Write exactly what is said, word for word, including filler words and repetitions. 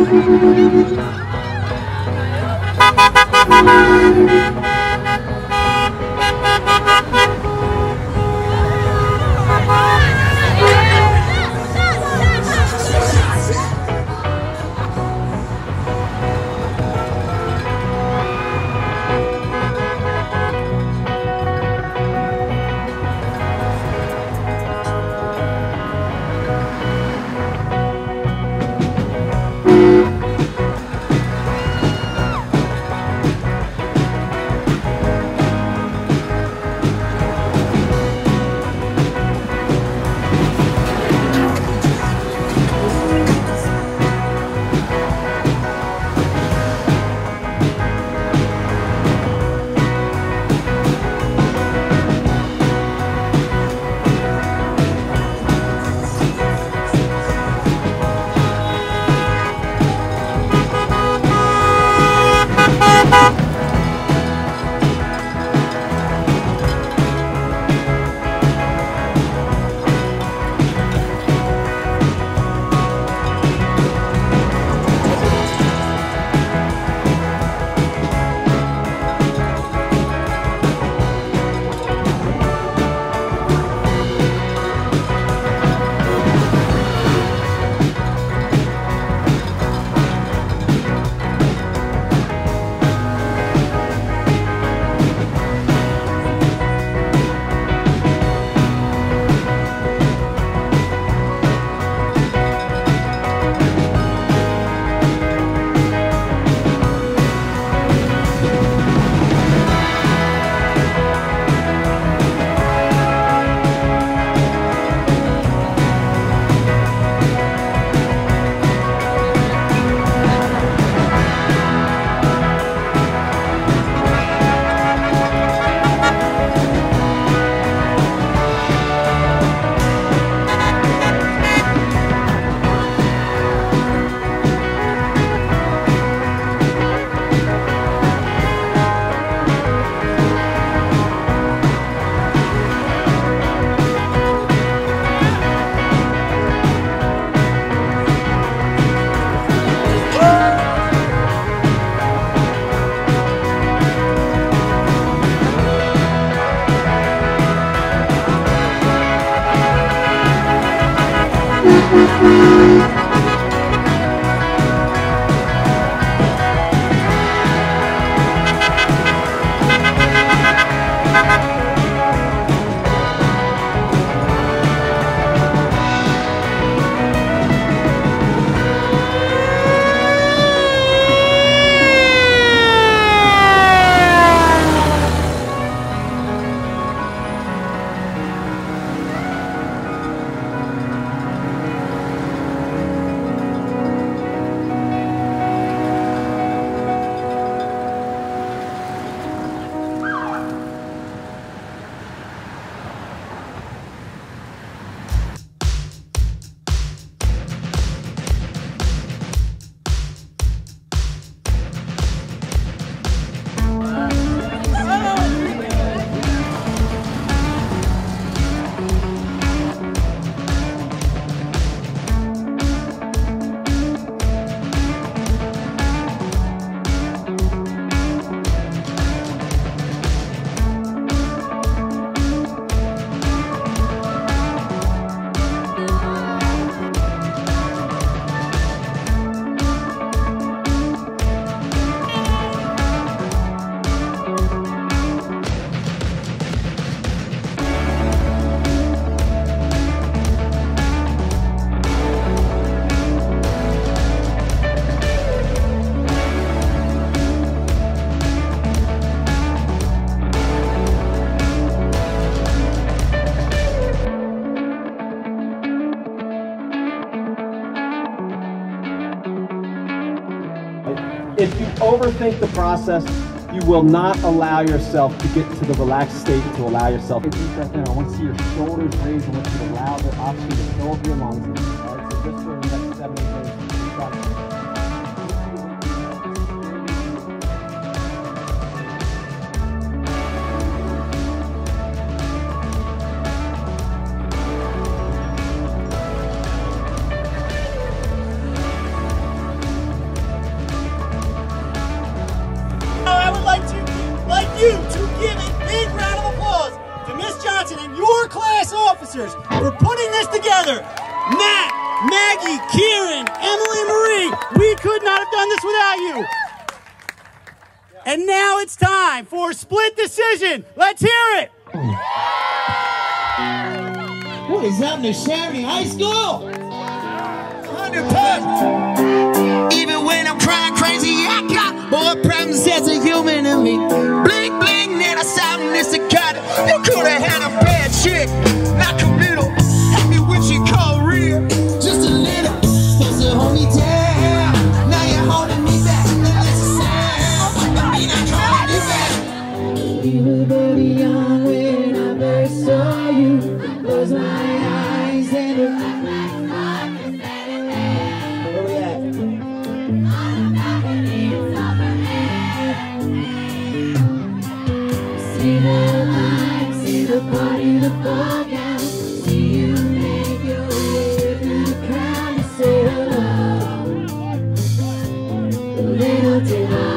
If you overthink the process, you will not allow yourself to get to the relaxed state to allow yourself to deep breath in. I want to see your shoulders raised. I want you to allow the oxygen to fill up your lungs. All right, so just for the next seven, eight minutes, dancers for putting this together. Matt, Maggie, Kieran, Emily, Marie, we could not have done this without you. And now it's time for split decision. Let's hear it. What is up, Neshaminy High School? one hundred percent. Even when I'm crying crazy, I got more problems as a human in me. Bling, bling, then I sound this a god. You could have had a bad chick, not committal. Help me with your call real. Just a little, supposed to hold me down. Now you're holding me back. That's a sound. I mean, I'm holding you back. You were very young when I first saw you. Close my eyes and look like where we at? See the lights, see the party, the ball gown. See you make your way through the crowd to say hello. The little did I